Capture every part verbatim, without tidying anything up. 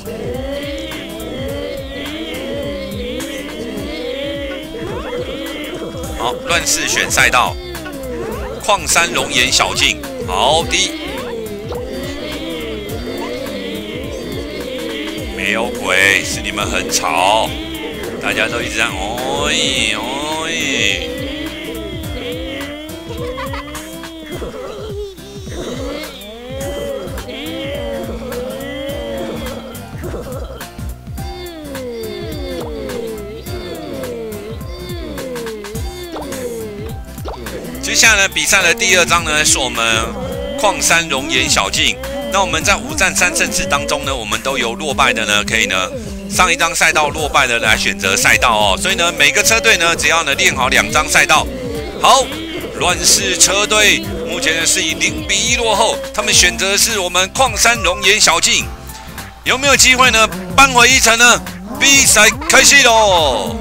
好，乱世选赛道，矿山熔岩小径。好，第一。 没有鬼，是你们很吵，大家都一直在哦咦哦咦。接下来比赛的第二章呢，是我们矿山熔岩小径。 那我们在五战三胜制当中呢，我们都由落败的呢，可以呢上一张赛道落败的来选择赛道哦。所以呢，每个车队呢，只要呢练好两张赛道。好，乱世车队目前呢是以零比一落后，他们选择的是我们矿山熔岩小径，有没有机会呢扳回一城呢？比赛开始喽！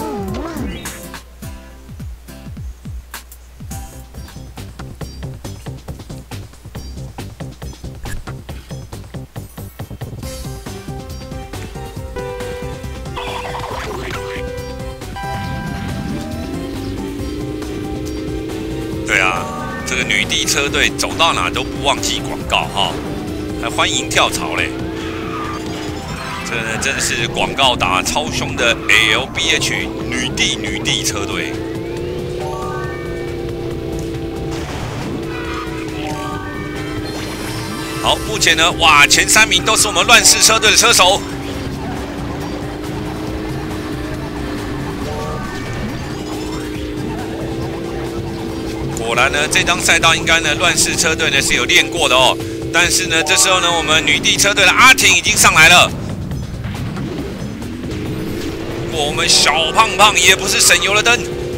对啊，这个女帝车队走到哪都不忘记广告哈，还欢迎跳槽嘞。这呢真的是广告打超凶的 L B H 女帝女帝车队。好，目前呢，哇，前三名都是我们乱世车队的车手。 果然呢，这张赛道应该呢，乱世车队呢是有练过的哦。但是呢，这时候呢，我们女帝车队的阿婷已经上来了。我们小胖胖也不是省油的灯。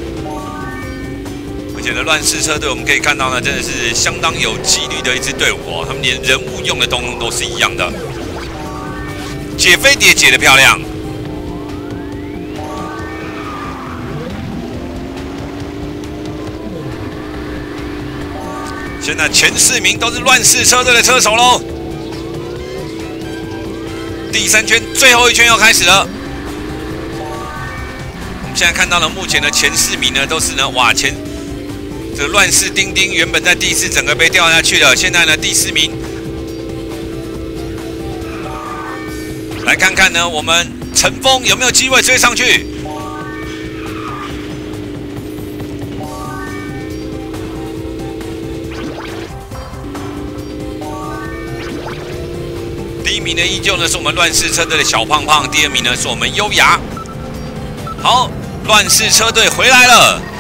而且呢，乱世车队我们可以看到呢，真的是相当有纪律的一支队伍哦。他们连人物用的东西都是一样的。解飞碟解得漂亮。 现在前四名都是乱世车队的车手喽。第三圈最后一圈要开始了。我们现在看到了目前的前四名呢，都是呢，哇，前这个乱世丁丁原本在第四整个被掉下去了，现在呢第四名。来看看呢，我们陈峰有没有机会追上去？ 第一名呢，依旧呢是我们乱世车队的小胖胖，第二名呢是我们优雅。好，乱世车队回来了。